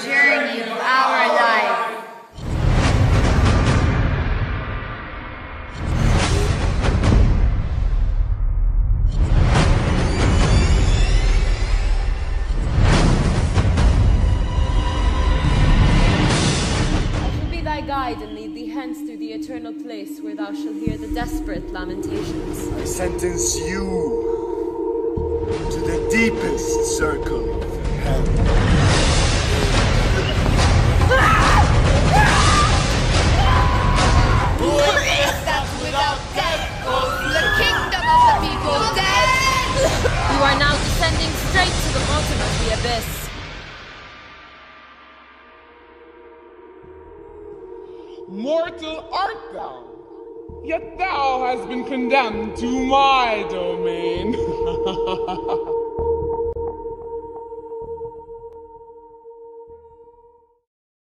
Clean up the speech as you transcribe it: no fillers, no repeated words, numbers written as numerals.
journey of our life. Thy guide and lead thee hence through the eternal place where thou shalt hear the desperate lamentations. I sentence you to the deepest circle of hell. Who is that without death goes to the kingdom of the people dead? You are now descending straight to the bottom of the abyss. Mortal art thou, yet thou hast been condemned to my domain.